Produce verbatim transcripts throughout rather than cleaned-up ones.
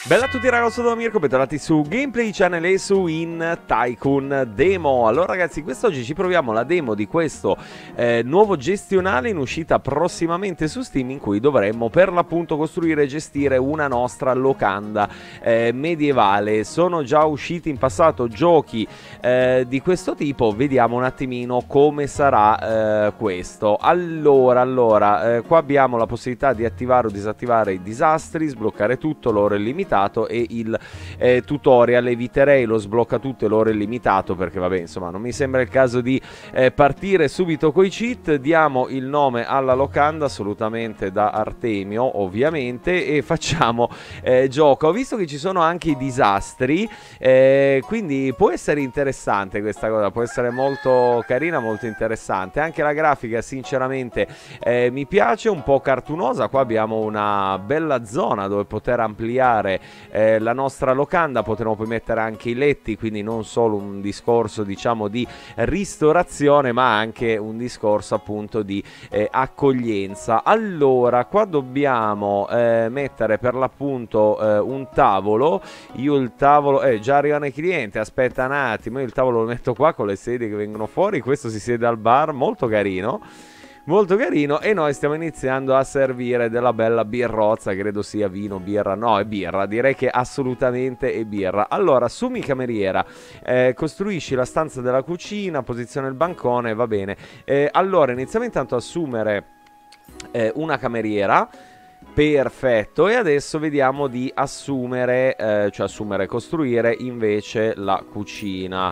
Bella a tutti ragazzi, sono Mirko, bentornati su Gameplay Channel e su In Tycoon Demo. Allora ragazzi, quest'oggi ci proviamo la demo di questo eh, nuovo gestionale in uscita prossimamente su Steam, in cui dovremmo per l'appunto costruire e gestire una nostra locanda eh, medievale. Sono già usciti in passato giochi eh, di questo tipo, vediamo un attimino come sarà eh, questo. Allora, allora eh, qua abbiamo la possibilità di attivare o disattivare i disastri, sbloccare tutto, l'ora è limitata, e il eh, tutorial. Eviterei lo sblocca tutto e l'ora è limitato, perché vabbè, insomma, non mi sembra il caso di eh, partire subito coi cheat. Diamo il nome alla locanda, assolutamente da Artemio ovviamente, e facciamo eh, gioco. Ho visto che ci sono anche i disastri, eh, quindi può essere interessante questa cosa, può essere molto carina, molto interessante. Anche la grafica sinceramente eh, mi piace, un po' cartunosa. Qua abbiamo una bella zona dove poter ampliare Eh, la nostra locanda, potremo poi mettere anche i letti, quindi non solo un discorso diciamo di ristorazione, ma anche un discorso appunto di eh, accoglienza. Allora, qua dobbiamo eh, mettere per l'appunto eh, un tavolo. Io il tavolo, eh già arrivano i clienti, aspetta un attimo, io il tavolo lo metto qua con le sedie che vengono fuori. Questo si siede al bar, molto carino, molto carino, e noi stiamo iniziando a servire della bella birrozza, credo sia vino, birra, no è birra, direi che assolutamente è birra. Allora, assumi cameriera, eh, costruisci la stanza della cucina, posiziona il bancone, va bene. Eh, allora, iniziamo intanto a assumere eh, una cameriera. Perfetto, e adesso vediamo di assumere, eh, cioè assumere, costruire invece la cucina.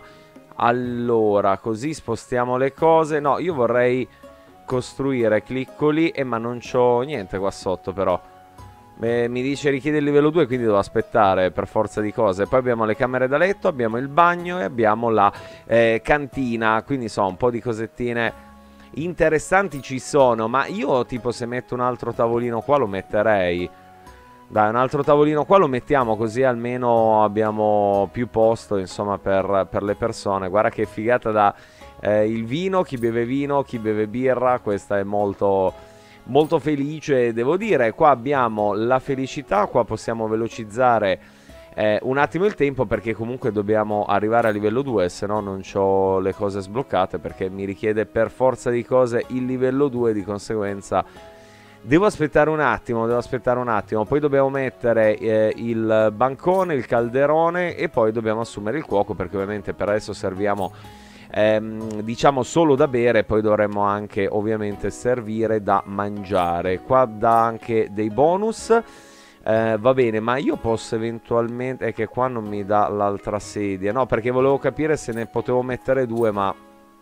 Allora, così spostiamo le cose. No, io vorrei costruire, clicco lì, e eh, ma non c'ho niente qua sotto però. Beh, mi dice richiede il livello due, quindi devo aspettare per forza di cose. Poi abbiamo le camere da letto, abbiamo il bagno e abbiamo la eh, cantina, quindi so, un po' di cosettine interessanti ci sono. Ma io tipo, se metto un altro tavolino qua lo metterei. Dai, un altro tavolino qua lo mettiamo, così almeno abbiamo più posto, insomma, per, per le persone. Guarda che figata da eh, il vino, chi beve vino, chi beve birra, questa è molto, molto felice, devo dire. Qua abbiamo la felicità, qua possiamo velocizzare eh, un attimo il tempo, perché comunque dobbiamo arrivare a livello due, se no non ho le cose sbloccate, perché mi richiede per forza di cose il livello due, di conseguenza devo aspettare un attimo, devo aspettare un attimo. Poi dobbiamo mettere eh, il bancone, il calderone, e poi dobbiamo assumere il cuoco, perché ovviamente per adesso serviamo ehm, diciamo solo da bere. Poi dovremmo anche ovviamente servire da mangiare. Qua dà anche dei bonus, eh, va bene, ma io posso eventualmente, è che qua non mi dà l'altra sedia, no, perché volevo capire se ne potevo mettere due, ma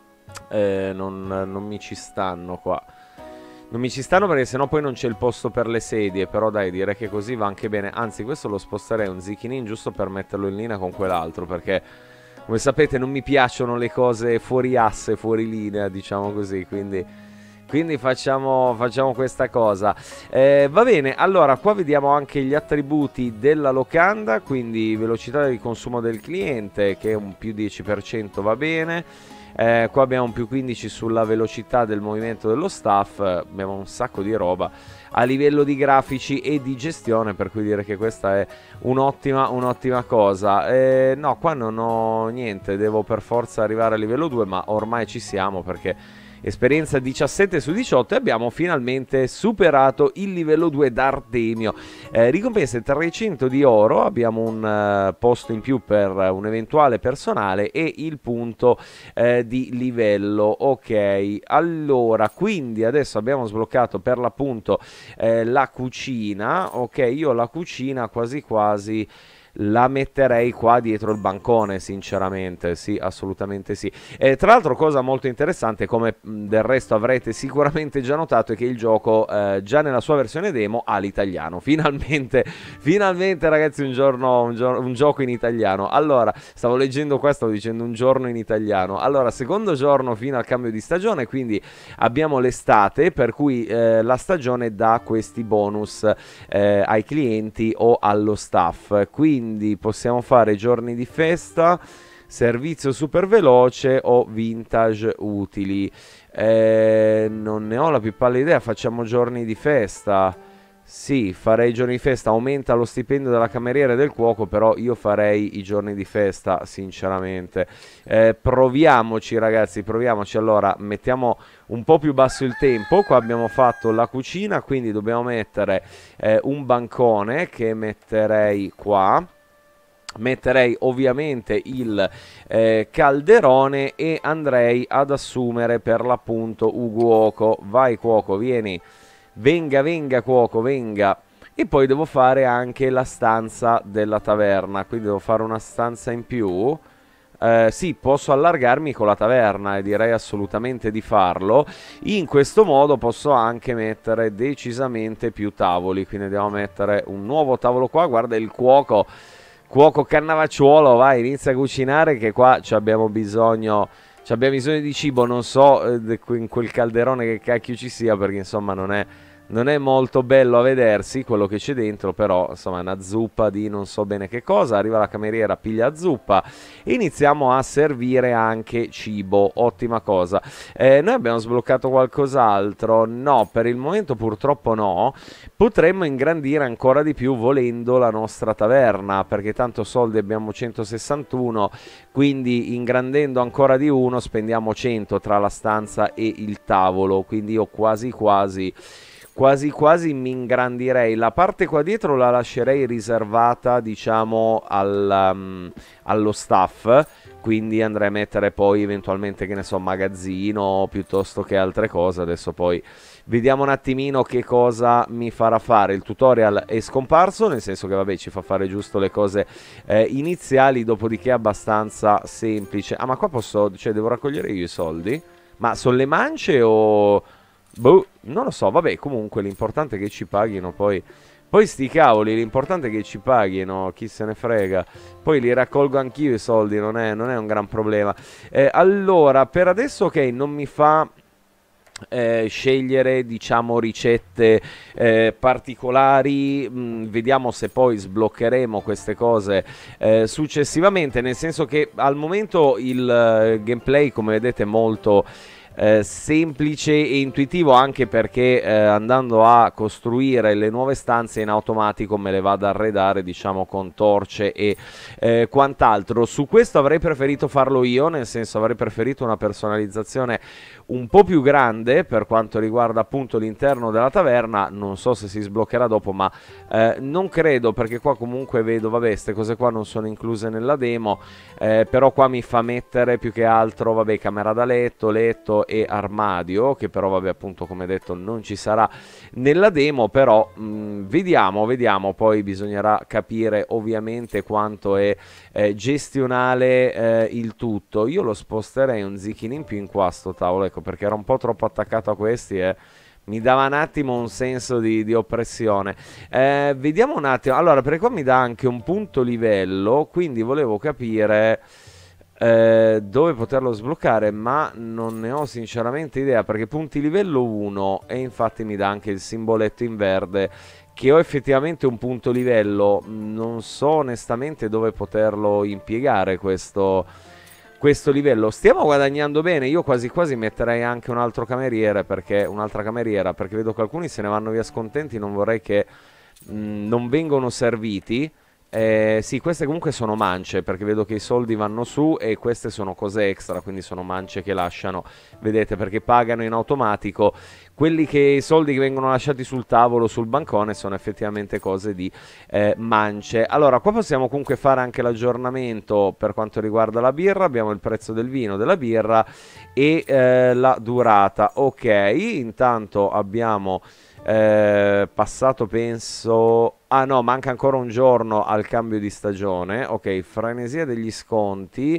eh, non, non mi ci stanno qua. Non mi ci stanno, perché sennò poi non c'è il posto per le sedie. Però dai, direi che così va anche bene. Anzi, questo lo sposterei un zicchinin, giusto per metterlo in linea con quell'altro, perché come sapete non mi piacciono le cose fuori asse, fuori linea, diciamo così. Quindi, quindi facciamo, facciamo questa cosa. eh, Va bene, allora qua vediamo anche gli attributi della locanda. Quindi velocità di consumo del cliente, che è un più dieci per cento, va bene. Eh, qua abbiamo un più quindici sulla velocità del movimento dello staff. Abbiamo un sacco di roba a livello di grafici e di gestione, per cui dire che questa è un'ottima un'ottima cosa. eh, No, qua non ho niente, devo per forza arrivare a livello due, ma ormai ci siamo, perché esperienza diciassette su diciotto, e abbiamo finalmente superato il livello due d'Artemio. Eh, ricompense trecento di oro, abbiamo un uh, posto in più per uh, un eventuale personale, e il punto uh, di livello. Ok, allora, quindi adesso abbiamo sbloccato per l'appunto uh, la cucina. Ok, io la cucina quasi quasi la metterei qua dietro il bancone, sinceramente, sì, assolutamente sì. E tra l'altro, cosa molto interessante, come del resto avrete sicuramente già notato, è che il gioco eh, già nella sua versione demo ha l'italiano. Finalmente, finalmente ragazzi, un giorno, un, giorno, un gioco in italiano. Allora, stavo leggendo qua, stavo dicendo un giorno in italiano. Allora, secondo giorno fino al cambio di stagione, quindi abbiamo l'estate, per cui eh, la stagione dà questi bonus eh, ai clienti o allo staff. Quindi Quindi possiamo fare giorni di festa, servizio super veloce o vintage utili. Eh, non ne ho la più pallida idea, facciamo giorni di festa. Sì, farei i giorni di festa, aumenta lo stipendio della cameriera e del cuoco, però io farei i giorni di festa, sinceramente. Eh, proviamoci ragazzi, proviamoci. Allora, mettiamo un po' più basso il tempo. Qua abbiamo fatto la cucina, quindi dobbiamo mettere eh, un bancone che metterei qua. Metterei ovviamente il eh, calderone e andrei ad assumere per l'appunto un cuoco. Vai cuoco, vieni. Venga, venga cuoco, venga. E poi devo fare anche la stanza della taverna, quindi devo fare una stanza in più. Eh, sì, posso allargarmi con la taverna e direi assolutamente di farlo. In questo modo posso anche mettere decisamente più tavoli, quindi devo mettere un nuovo tavolo qua. Guarda il cuoco, cuoco Cannavacciuolo, vai, inizia a cucinare che qua ci abbiamo bisogno... Ci abbiamo bisogno di cibo, non so eh, in quel calderone che cacchio ci sia, perché insomma non è, non è molto bello a vedersi quello che c'è dentro, però insomma è una zuppa di non so bene che cosa. Arriva la cameriera, piglia zuppa e iniziamo a servire anche cibo, ottima cosa. Eh, noi abbiamo sbloccato qualcos'altro? No, per il momento purtroppo no. Potremmo ingrandire ancora di più volendo la nostra taverna, perché tanto soldi abbiamo centosessantuno, quindi ingrandendo ancora di uno spendiamo cento tra la stanza e il tavolo, quindi io quasi quasi quasi quasi mi ingrandirei. La parte qua dietro la lascerei riservata diciamo al, um, allo staff, quindi andrei a mettere poi eventualmente che ne so magazzino piuttosto che altre cose. Adesso poi vediamo un attimino che cosa mi farà fare. Il tutorial è scomparso, nel senso che vabbè ci fa fare giusto le cose eh, iniziali, dopodiché è abbastanza semplice. Ah, ma qua posso, cioè devo raccogliere io i soldi? Ma sono le mance o... Boh, non lo so, vabbè, comunque l'importante è che ci paghino, poi... Poi sti cavoli, l'importante è che ci paghino, chi se ne frega. Poi li raccolgo anch'io i soldi, non è, non è un gran problema. Eh, allora, per adesso ok, non mi fa... Eh, scegliere diciamo ricette eh, particolari. Mm, vediamo se poi sbloccheremo queste cose eh, successivamente, nel senso che al momento il eh, gameplay come vedete è molto eh, semplice e intuitivo, anche perché eh, andando a costruire le nuove stanze in automatico me le vado ad arredare diciamo con torce e eh, quant'altro. Su questo avrei preferito farlo io, nel senso avrei preferito una personalizzazione un po' più grande per quanto riguarda appunto l'interno della taverna. Non so se si sbloccherà dopo, ma eh, non credo, perché qua comunque vedo, vabbè, queste cose qua non sono incluse nella demo, eh, però qua mi fa mettere più che altro, vabbè, camera da letto, letto e armadio, che però vabbè appunto come detto non ci sarà nella demo. Però mh, vediamo, vediamo, poi bisognerà capire ovviamente quanto è eh, gestionale eh, il tutto. Io lo sposterei un zicchino in più in qua sto tavolo, ecco, perché era un po' troppo attaccato a questi e mi dava un attimo un senso di, di oppressione. Eh, vediamo un attimo, allora perché qua mi dà anche un punto livello, quindi volevo capire eh, dove poterlo sbloccare, ma non ne ho sinceramente idea, perché punti livello uno e infatti mi dà anche il simboletto in verde che ho effettivamente un punto livello. Non so onestamente dove poterlo impiegare questo, questo livello. Stiamo guadagnando bene, io quasi quasi metterei anche un altro cameriere, perché un'altra cameriera, perché vedo che alcuni se ne vanno via scontenti, non vorrei che mh, non vengono serviti. Eh, sì, queste comunque sono mance, perché vedo che i soldi vanno su e queste sono cose extra, quindi sono mance che lasciano, vedete, perché pagano in automatico. Quelli che i soldi che vengono lasciati sul tavolo, sul bancone, sono effettivamente cose di eh, mance. Allora, qua possiamo comunque fare anche l'aggiornamento per quanto riguarda la birra. Abbiamo il prezzo del vino, della birra e eh, la durata. Ok, intanto abbiamo... Eh, passato penso... Ah no, manca ancora un giorno al cambio di stagione. Ok, frenesia degli sconti.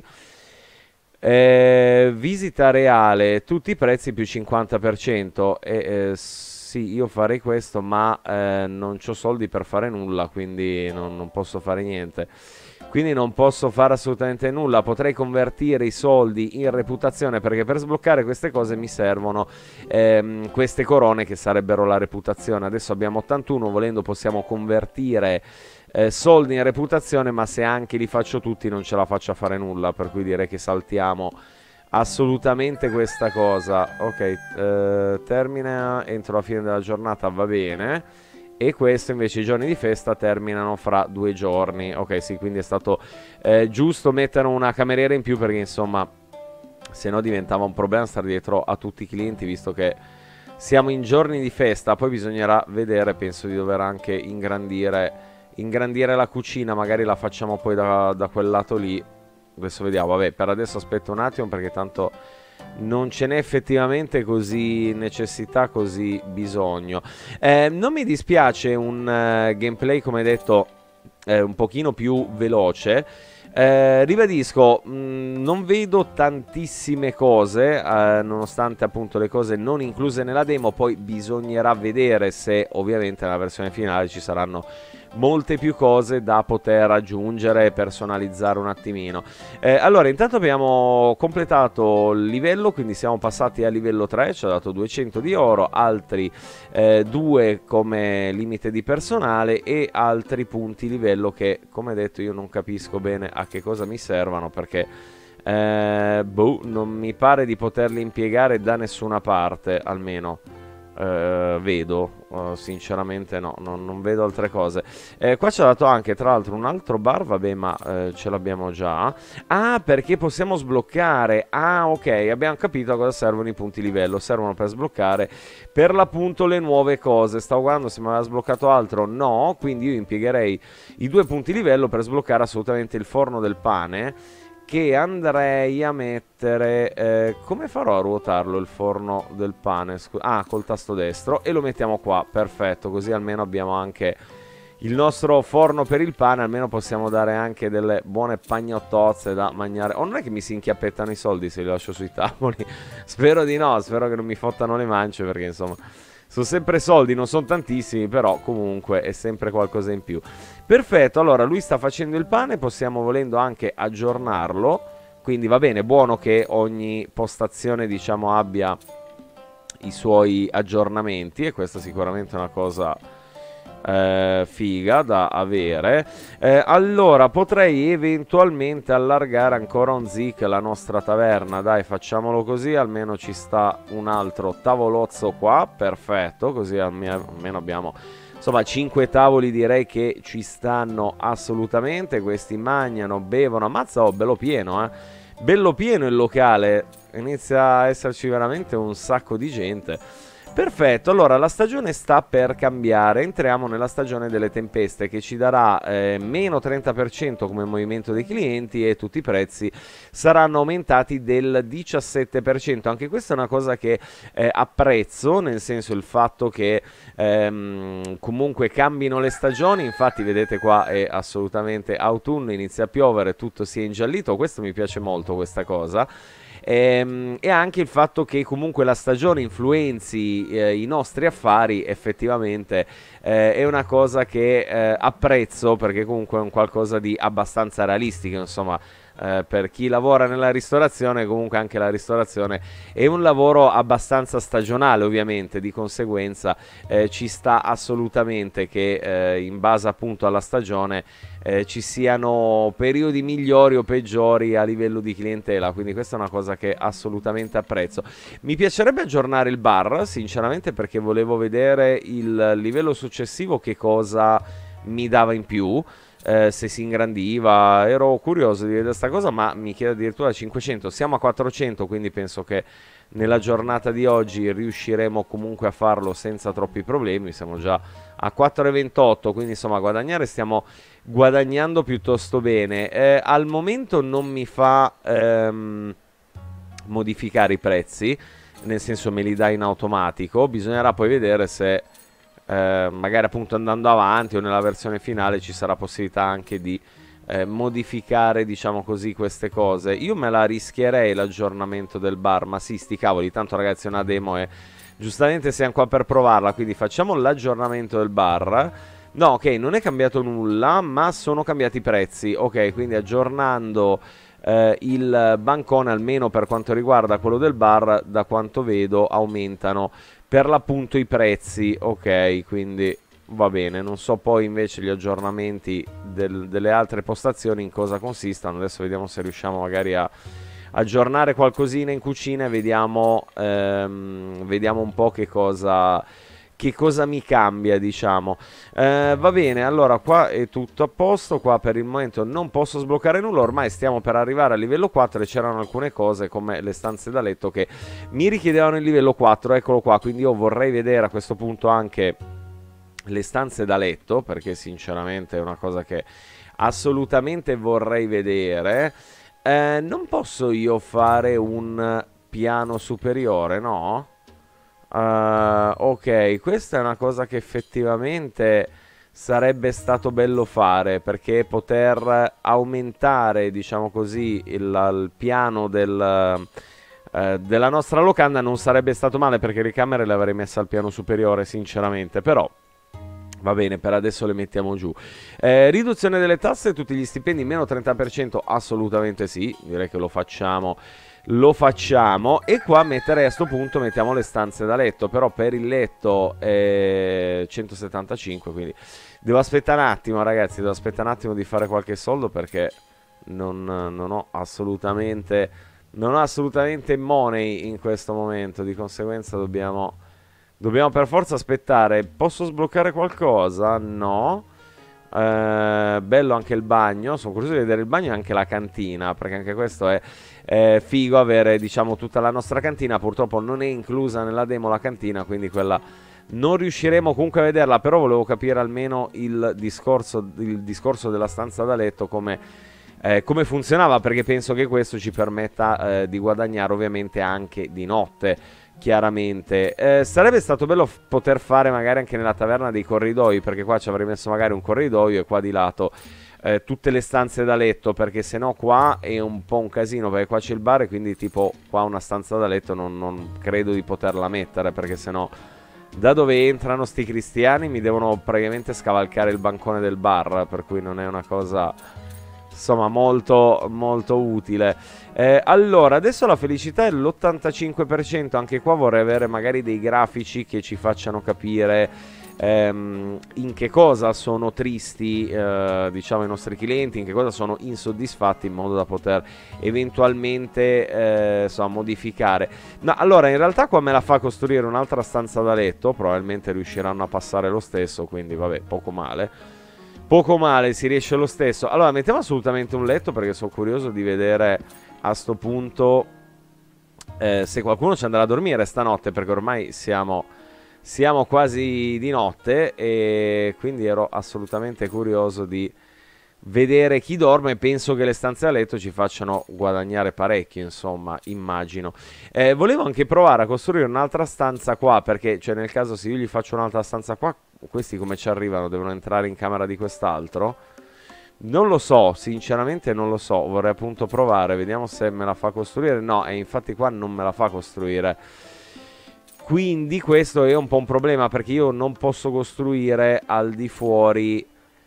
Eh, visita reale, tutti i prezzi più cinquanta per cento. E, eh, sì, io farei questo, ma eh, non ho soldi per fare nulla, quindi non, non posso fare niente. Quindi non posso fare assolutamente nulla. Potrei convertire i soldi in reputazione, perché per sbloccare queste cose mi servono ehm, queste corone che sarebbero la reputazione. Adesso abbiamo ottantuno, volendo possiamo convertire eh, soldi in reputazione, ma se anche li faccio tutti non ce la faccio a fare nulla, per cui direi che saltiamo assolutamente questa cosa. Ok, eh, termina entro la fine della giornata, va bene. e questo invece i giorni di festa terminano fra due giorni. Ok, sì, quindi è stato eh, giusto mettere una cameriera in più, perché insomma se no diventava un problema stare dietro a tutti i clienti, visto che siamo in giorni di festa. Poi bisognerà vedere, penso di dover anche ingrandire, ingrandire la cucina, magari la facciamo poi da, da quel lato lì. Adesso vediamo, vabbè, per adesso aspetto un attimo perché tanto non ce n'è effettivamente così necessità, così bisogno. Eh, non mi dispiace un uh, gameplay, come detto, eh, un pochino più veloce. Eh, ribadisco, mh, non vedo tantissime cose, eh, nonostante appunto le cose non incluse nella demo. Poi bisognerà vedere se ovviamente nella versione finale ci saranno molte più cose da poter aggiungere e personalizzare un attimino. Eh, allora, intanto abbiamo completato il livello, quindi siamo passati a livello tre, ci ha dato duecento di oro, altri eh, due come limite di personale e altri punti livello che, come detto, io non capisco bene a che cosa mi servano, perché eh, boh, non mi pare di poterli impiegare da nessuna parte, almeno Uh, vedo, uh, sinceramente no, non, non vedo altre cose. Eh, qua ci ha dato anche tra l'altro un altro bar, vabbè, ma uh, ce l'abbiamo già. Ah, perché possiamo sbloccare. Ah, ok, abbiamo capito a cosa servono i punti livello. Servono per sbloccare per l'appunto le nuove cose. Stavo guardando se mi aveva sbloccato altro. No, quindi io impiegherei i due punti livello per sbloccare assolutamente il forno del pane, che andrei a mettere, eh, come farò a ruotarlo il forno del pane? Scu ah, col tasto destro, e lo mettiamo qua, perfetto, così almeno abbiamo anche il nostro forno per il pane, almeno possiamo dare anche delle buone pagnottozze da mangiare. O non è che mi si inchiappettano i soldi se li lascio sui tavoli? Spero di no, spero che non mi fottano le mance, perché insomma sono sempre soldi, non sono tantissimi, però comunque è sempre qualcosa in più. Perfetto, allora lui sta facendo il pane, possiamo volendo anche aggiornarlo, quindi va bene, buono che ogni postazione, diciamo, abbia i suoi aggiornamenti, e questa sicuramente è una cosa eh, figa da avere. Eh, allora potrei eventualmente allargare ancora un zik la nostra taverna, dai, facciamolo così, almeno ci sta un altro tavolozzo qua, perfetto, così almeno, almeno abbiamo insomma cinque tavoli, direi che ci stanno assolutamente. Questi mangiano, bevono, ammazza, oh, bello pieno, eh, bello pieno il locale, inizia a esserci veramente un sacco di gente. Perfetto, allora la stagione sta per cambiare, entriamo nella stagione delle tempeste, che ci darà eh, meno trenta per cento come movimento dei clienti, e tutti i prezzi saranno aumentati del diciassette per cento. Anche questa è una cosa che eh, apprezzo, nel senso il fatto che ehm, comunque cambino le stagioni. Infatti vedete qua è assolutamente autunno, inizia a piovere, tutto si è ingiallito, questo mi piace molto, questa cosa. E, e anche il fatto che comunque la stagione influenzi eh, i nostri affari, effettivamente eh, è una cosa che eh, apprezzo, perché comunque è un qualcosa di abbastanza realistico, insomma. Eh, per chi lavora nella ristorazione, comunque anche la ristorazione è un lavoro abbastanza stagionale, ovviamente, di conseguenza eh, ci sta assolutamente che eh, in base appunto alla stagione eh, ci siano periodi migliori o peggiori a livello di clientela, quindi questa è una cosa che assolutamente apprezzo. Mi piacerebbe aggiornare il bar, sinceramente, perché volevo vedere il livello successivo che cosa mi dava in più. Eh, se si ingrandiva, ero curioso di vedere questa cosa, ma mi chiede addirittura cinquecento, siamo a quattrocento, quindi penso che nella giornata di oggi riusciremo comunque a farlo senza troppi problemi. Siamo già a quattro e ventotto, quindi insomma guadagnare stiamo guadagnando piuttosto bene. Eh, al momento non mi fa ehm, modificare i prezzi, nel senso me li dà in automatico, bisognerà poi vedere se Eh, magari appunto andando avanti o nella versione finale ci sarà possibilità anche di eh, modificare, diciamo così, queste cose. Io me la rischierei l'aggiornamento del bar, ma sì, sti cavoli, tanto ragazzi è una demo e giustamente siamo qua per provarla, quindi facciamo l'aggiornamento del bar. No, ok, non è cambiato nulla, ma sono cambiati i prezzi. Ok, quindi aggiornando eh, il bancone, almeno per quanto riguarda quello del bar, da quanto vedo aumentano per l'appunto i prezzi. Ok, quindi va bene. Non so poi invece gli aggiornamenti del, delle altre postazioni in cosa consistano. Adesso vediamo se riusciamo magari a aggiornare qualcosina in cucina e vediamo, ehm, vediamo un po' che cosa, che cosa mi cambia, diciamo. Eh, va bene, allora qua è tutto a posto, qua per il momento non posso sbloccare nulla, ormai stiamo per arrivare al livello quattro e c'erano alcune cose come le stanze da letto che mi richiedevano il livello quattro, eccolo qua, quindi io vorrei vedere a questo punto anche le stanze da letto, perché sinceramente è una cosa che assolutamente vorrei vedere. Eh, non posso io fare un piano superiore, no? Uh, ok, questa è una cosa che effettivamente sarebbe stato bello fare, perché poter aumentare, diciamo così, il, il piano del, uh, della nostra locanda non sarebbe stato male, perché le camere le avrei messe al piano superiore, sinceramente, però va bene, per adesso le mettiamo giù. Eh, riduzione delle tasse, tutti gli stipendi meno trenta per cento, assolutamente sì, direi che lo facciamo. Lo facciamo. E qua metterei a sto punto, mettiamo le stanze da letto. Però per il letto è centosettantacinque, quindi devo aspettare un attimo, ragazzi. Devo aspettare un attimo di fare qualche soldo, perché non, non ho assolutamente Non ho assolutamente money in questo momento. Di conseguenza dobbiamo Dobbiamo per forza aspettare. Posso sbloccare qualcosa? No. Eh, bello anche il bagno. Sono curioso di vedere il bagno e anche la cantina, perché anche questo è È figo avere, diciamo, tutta la nostra cantina. Purtroppo non è inclusa nella demo la cantina, quindi quella non riusciremo comunque a vederla. Però volevo capire almeno il discorso, il discorso della stanza da letto, come, eh, come funzionava, perché penso che questo ci permetta eh, di guadagnare ovviamente anche di notte, chiaramente. Eh, sarebbe stato bello poter fare magari anche nella taverna dei corridoi, perché qua ci avrei messo magari un corridoio e qua di lato Eh, tutte le stanze da letto, perché sennò qua è un po' un casino, perché qua c'è il bar e quindi tipo qua una stanza da letto non, non credo di poterla mettere, perché sennò da dove entrano sti cristiani mi devono praticamente scavalcare il bancone del bar, per cui non è una cosa insomma molto molto utile. Eh, allora adesso la felicità è l'ottantacinque per cento, anche qua vorrei avere magari dei grafici che ci facciano capire Ehm, in che cosa sono tristi, eh, diciamo, i nostri clienti, in che cosa sono insoddisfatti, in modo da poter eventualmente eh, insomma, modificare. No, allora in realtà qua me la fa costruire un'altra stanza da letto, probabilmente riusciranno a passare lo stesso, quindi vabbè, poco male. Poco male, si riesce lo stesso. Allora mettiamo assolutamente un letto, perché sono curioso di vedere a sto punto eh, se qualcuno ci andrà a dormire stanotte, perché ormai siamo... Siamo quasi di notte e quindi ero assolutamente curioso di vedere chi dorme. Penso che le stanze a letto ci facciano guadagnare parecchio, insomma, immagino. Eh, volevo anche provare a costruire un'altra stanza qua, perché, cioè, nel caso se io gli faccio un'altra stanza qua, questi come ci arrivano? Devono entrare in camera di quest'altro? Non lo so, sinceramente non lo so. Vorrei appunto provare, vediamo se me la fa costruire. No, e infatti qua non me la fa costruire. Quindi questo è un po' un problema, perché io non posso costruire al di fuori,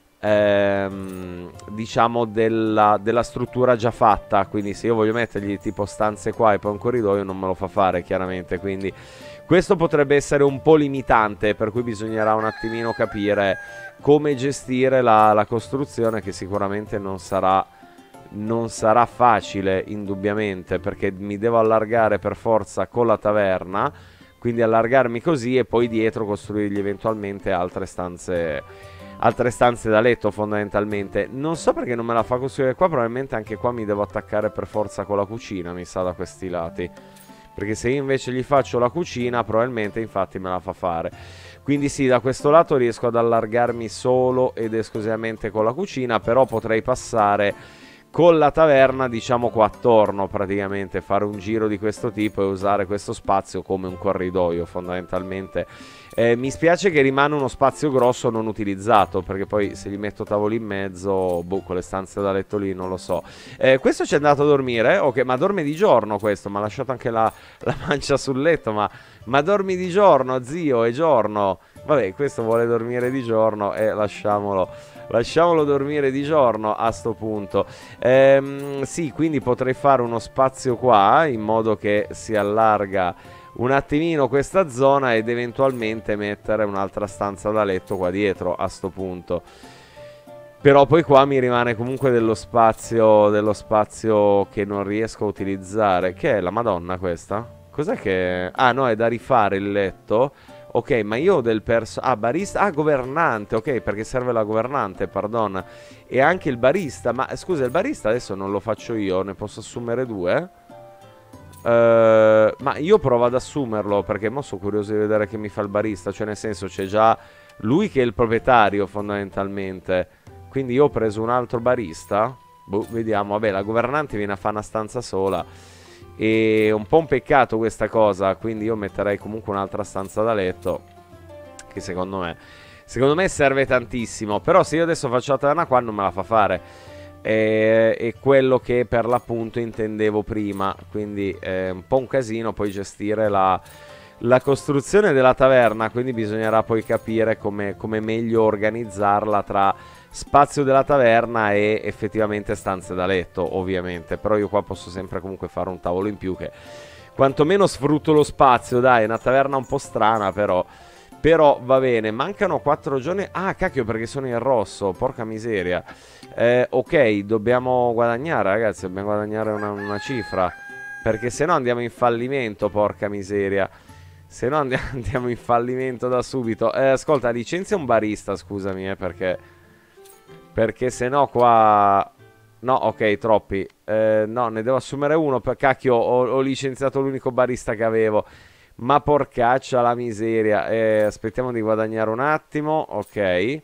ehm, diciamo, della, della struttura già fatta. Quindi se io voglio mettergli tipo stanze qua e poi un corridoio non me lo fa fare, chiaramente. Quindi questo potrebbe essere un po' limitante, per cui bisognerà un attimino capire come gestire la, la costruzione, che sicuramente non sarà, non sarà facile, indubbiamente, perché mi devo allargare per forza con la taverna. Quindi allargarmi così e poi dietro costruirgli eventualmente altre stanze, altre stanze da letto, fondamentalmente. Non so perché non me la fa costruire qua. Probabilmente anche qua mi devo attaccare per forza con la cucina, mi sa, da questi lati. Perché se io invece gli faccio la cucina, probabilmente infatti me la fa fare. Quindi sì, da questo lato riesco ad allargarmi solo ed esclusivamente con la cucina. Però potrei passare con la taverna, diciamo, qua attorno, praticamente fare un giro di questo tipo e usare questo spazio come un corridoio, fondamentalmente. Eh, mi spiace che rimane uno spazio grosso non utilizzato, perché poi se gli metto tavoli in mezzo, boh, con le stanze da letto lì, non lo so. Eh, questo ci è andato a dormire? Ok, ma dorme di giorno questo, mi ha lasciato anche la, la mancia sul letto, ma, ma dormi di giorno, zio, è giorno. Vabbè, questo vuole dormire di giorno e lasciamolo. Lasciamolo dormire di giorno a sto punto. Ehm, sì, quindi potrei fare uno spazio qua, in modo che si allarga un attimino questa zona, ed eventualmente mettere un'altra stanza da letto qua dietro a sto punto. Però poi qua mi rimane comunque dello spazio, dello spazio che non riesco a utilizzare. Che è la Madonna questa? Cos'è che... Ah no, è da rifare il letto. Ok, ma io ho del perso... Ah, barista... Ah, governante, ok, perché serve la governante, pardon. E anche il barista, ma scusa, il barista adesso non lo faccio io, ne posso assumere due? Uh, ma io provo ad assumerlo, perché mo sono curioso di vedere che mi fa il barista, cioè nel senso c'è già lui che è il proprietario fondamentalmente. Quindi io ho preso un altro barista. Boh, vediamo, vabbè, la governante viene a fare una stanza sola. E un po' un peccato questa cosa, quindi io metterei comunque un'altra stanza da letto, che secondo me secondo me serve tantissimo. Però se io adesso faccio la taverna qua non me la fa fare. È, è quello che per l'appunto intendevo prima. Quindi è un po' un casino poi gestire la, la costruzione della taverna. Quindi bisognerà poi capire come, come meglio organizzarla tra spazio della taverna e effettivamente stanze da letto, ovviamente. Però io qua posso sempre comunque fare un tavolo in più, che quantomeno sfrutto lo spazio. Dai, è una taverna un po' strana, però Però va bene. Mancano quattro giorni. Ah, cacchio, perché sono in rosso, porca miseria. eh, Ok, dobbiamo guadagnare, ragazzi. Dobbiamo guadagnare una, una cifra, perché se no andiamo in fallimento, porca miseria. Se no andiamo, andiamo in fallimento da subito. eh, Ascolta, licenzia un barista, scusami, eh, perché Perché se no qua... No, ok, troppi. Eh, no, ne devo assumere uno. Per cacchio, ho, ho licenziato l'unico barista che avevo. Ma porcaccia la miseria. Eh, aspettiamo di guadagnare un attimo. Ok.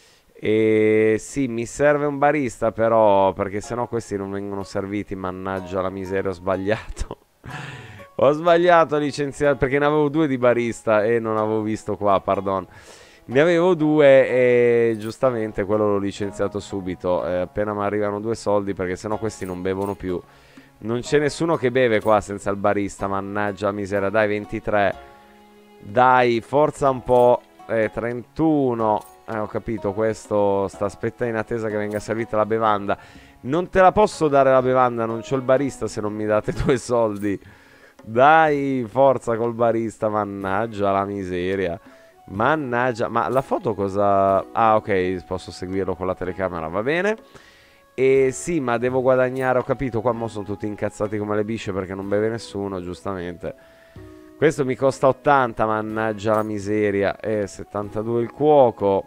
E sì, mi serve un barista però, perché se no questi non vengono serviti. Mannaggia la miseria, ho sbagliato. Ho sbagliato a licenziare, perché ne avevo due di barista e non avevo visto qua, pardon. Ne avevo due e giustamente quello l'ho licenziato subito, eh, appena mi arrivano due soldi, perché sennò questi non bevono più. Non c'è nessuno che beve qua senza il barista, mannaggia la miseria. Dai, ventitré. Dai, forza un po'. eh, trentuno. Eh, ho capito, questo sta aspettando in attesa che venga servita la bevanda. Non te la posso dare la bevanda, non c'ho il barista se non mi date due soldi. Dai, forza col barista, mannaggia la miseria. Mannaggia, ma la foto cosa... Ah, ok, posso seguirlo con la telecamera, va bene. E sì, ma devo guadagnare, ho capito, qua mo sono tutti incazzati come le bisce perché non beve nessuno, giustamente. Questo mi costa ottanta, mannaggia la miseria. E settantadue il cuoco.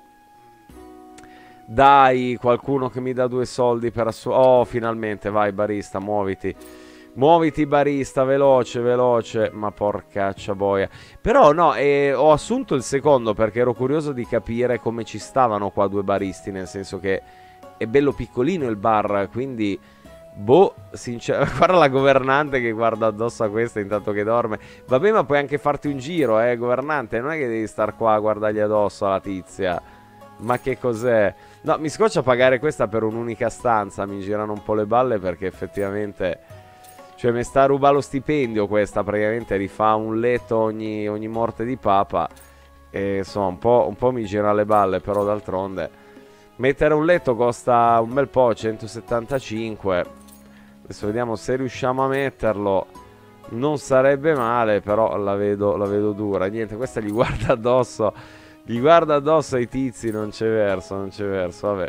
Dai, qualcuno che mi dà due soldi per assu... Oh, finalmente, vai barista, muoviti. Muoviti barista, veloce, veloce. Ma porcaccia boia. Però no, eh, ho assunto il secondo perché ero curioso di capire come ci stavano qua due baristi. Nel senso che è bello piccolino il bar, quindi... Boh, sinceramente, guarda la governante che guarda addosso a questa intanto che dorme. Vabbè, ma puoi anche farti un giro, eh, governante. Non è che devi star qua a guardargli addosso alla tizia. Ma che cos'è? No, mi scoccia pagare questa per un'unica stanza. Mi girano un po' le balle perché effettivamente... Cioè, mi sta a rubare lo stipendio questa. Praticamente rifà un letto ogni, ogni morte di papa. E insomma, un po', un po' mi gira le balle, però d'altronde... Mettere un letto costa un bel po', centosettantacinque. Adesso vediamo se riusciamo a metterlo. Non sarebbe male, però la vedo, la vedo dura. Niente, questa gli guarda addosso. Gli guarda addosso ai tizi, non c'è verso, non c'è verso, vabbè.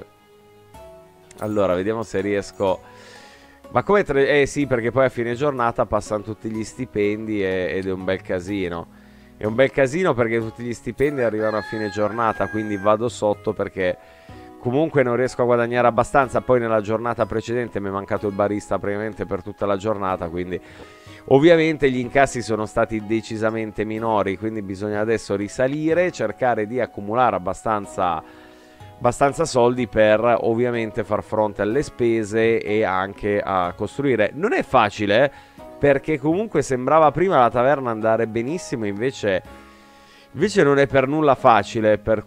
Allora, vediamo se riesco... Ma come tre... Eh sì, perché poi a fine giornata passano tutti gli stipendi e... ed è un bel casino. È un bel casino perché tutti gli stipendi arrivano a fine giornata, quindi vado sotto perché... Comunque non riesco a guadagnare abbastanza. Poi nella giornata precedente mi è mancato il barista praticamente per tutta la giornata, quindi ovviamente gli incassi sono stati decisamente minori. Quindi bisogna adesso risalire, cercare di accumulare abbastanza, abbastanza soldi per ovviamente far fronte alle spese e anche a costruire. Non è facile, perché comunque sembrava prima la taverna andare benissimo, invece... Invece non è per nulla facile, per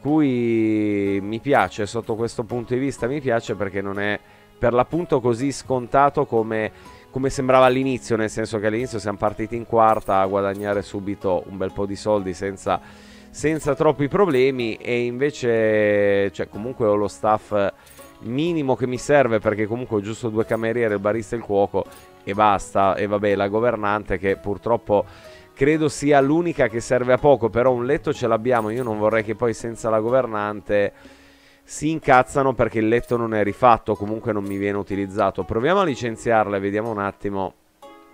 cui mi piace, sotto questo punto di vista mi piace, perché non è per l'appunto così scontato come, come sembrava all'inizio, nel senso che all'inizio siamo partiti in quarta a guadagnare subito un bel po' di soldi senza, senza troppi problemi, e invece cioè, comunque ho lo staff minimo che mi serve, perché comunque ho giusto due cameriere, il barista e il cuoco e basta. E vabbè, la governante che purtroppo... Credo sia l'unica che serve a poco, però un letto ce l'abbiamo. Io non vorrei che poi senza la governante si incazzano perché il letto non è rifatto, comunque non mi viene utilizzato. Proviamo a licenziarla e vediamo un attimo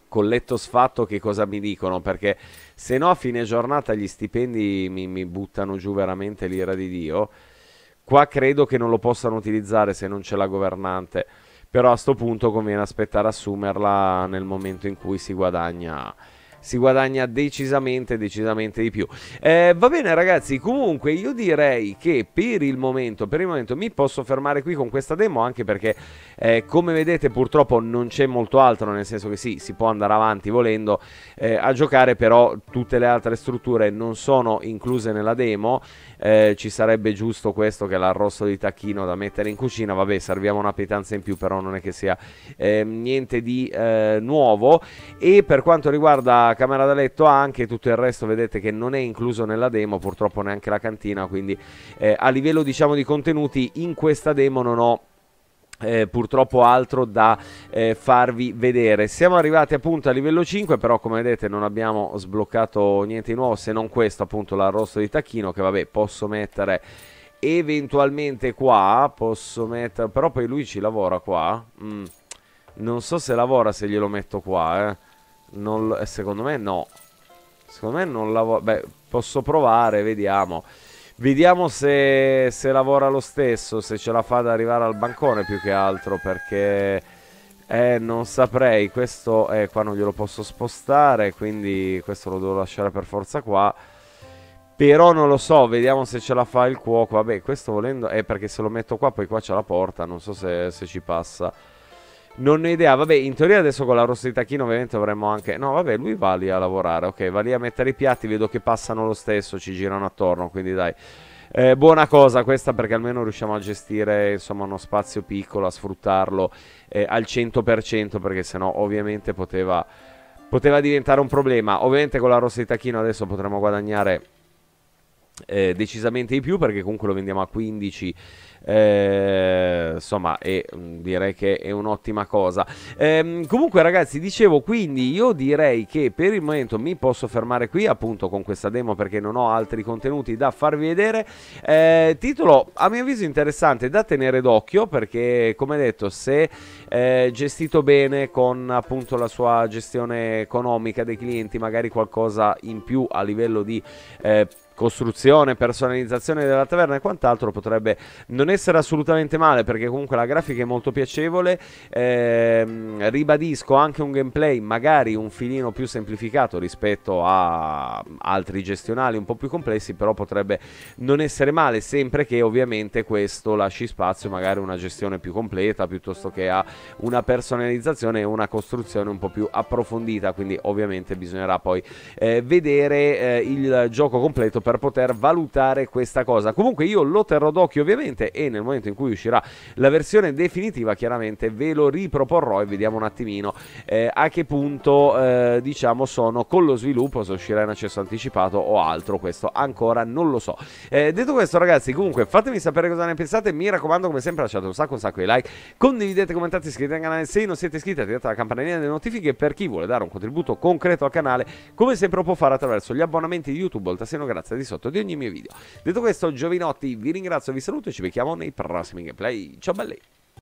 col letto sfatto che cosa mi dicono, perché se no a fine giornata gli stipendi mi, mi buttano giù veramente l'ira di Dio. Qua credo che non lo possano utilizzare se non c'è la governante, però a sto punto conviene aspettare a assumerla nel momento in cui si guadagna si guadagna decisamente, decisamente di più. Eh, va bene ragazzi, comunque io direi che per il momento, per il momento mi posso fermare qui con questa demo, anche perché eh, come vedete purtroppo non c'è molto altro, nel senso che sì, si può andare avanti volendo eh, a giocare, però tutte le altre strutture non sono incluse nella demo. Eh, ci sarebbe giusto questo, che è l'arrosto di tacchino da mettere in cucina. Vabbè, serviamo una pietanza in più, però non è che sia eh, niente di eh, nuovo. E per quanto riguarda camera da letto anche, tutto il resto vedete che non è incluso nella demo, purtroppo neanche la cantina, quindi eh, a livello diciamo di contenuti in questa demo non ho Eh, purtroppo altro da eh, farvi vedere. Siamo arrivati appunto a livello cinque, però come vedete non abbiamo sbloccato niente di nuovo, se non questo appunto l'arrosto di tacchino, che vabbè posso mettere eventualmente qua, posso mettere, però poi lui ci lavora qua. mm. Non so se lavora se glielo metto qua, eh. non, secondo me no, secondo me non lavora. Beh, posso provare, vediamo. Vediamo se, se lavora lo stesso, se ce la fa ad arrivare al bancone più che altro, perché eh, non saprei. Questo eh, qua non glielo posso spostare, quindi questo lo devo lasciare per forza qua. Però non lo so, vediamo se ce la fa il cuoco. Vabbè, questo volendo è eh, perché se lo metto qua poi qua c'è la porta, non so se, se ci passa. Non ho idea, vabbè, in teoria adesso con la rossa di tacchino ovviamente avremmo anche... No, vabbè, lui va lì a lavorare, ok, va lì a mettere i piatti, vedo che passano lo stesso, ci girano attorno, quindi dai. Eh, buona cosa questa, perché almeno riusciamo a gestire, insomma, uno spazio piccolo, a sfruttarlo eh, al cento per cento, perché sennò ovviamente poteva, poteva diventare un problema. Ovviamente con la rossa di tacchino adesso potremo guadagnare eh, decisamente di più, perché comunque lo vendiamo a quindici. Eh, insomma, e direi che è un'ottima cosa. Eh, comunque, ragazzi, dicevo, quindi io direi che per il momento mi posso fermare qui, appunto, con questa demo, perché non ho altri contenuti da farvi vedere. Eh, titolo a mio avviso interessante da tenere d'occhio, perché, come detto, se eh, gestito bene con appunto la sua gestione economica dei clienti, magari qualcosa in più a livello di eh, costruzione, personalizzazione della taverna e quant'altro potrebbe non essere assolutamente male, perché comunque la grafica è molto piacevole. ehm, ribadisco anche un gameplay magari un filino più semplificato rispetto a altri gestionali un po' più complessi, però potrebbe non essere male, sempre che ovviamente questo lasci spazio magari a una gestione più completa, piuttosto che a una personalizzazione e una costruzione un po' più approfondita. Quindi ovviamente bisognerà poi eh, vedere eh, il gioco completo per poter valutare questa cosa. Comunque io lo terrò d'occhio ovviamente, e nel momento in cui uscirà la versione definitiva chiaramente ve lo riproporrò e vediamo un attimino eh, a che punto eh, diciamo sono con lo sviluppo, se uscirà in accesso anticipato o altro, questo ancora non lo so. Eh, detto questo ragazzi, comunque fatemi sapere cosa ne pensate, mi raccomando come sempre lasciate un sacco un sacco di like, condividete, commentate, iscrivetevi al canale se non siete iscritti, attivate la campanellina delle notifiche. Per chi vuole dare un contributo concreto al canale, come sempre lo può fare attraverso gli abbonamenti di YouTube o il tassino grazie di sotto di ogni mio video. Detto questo, giovinotti, vi ringrazio, vi saluto e ci becchiamo nei prossimi gameplay. Ciao belli!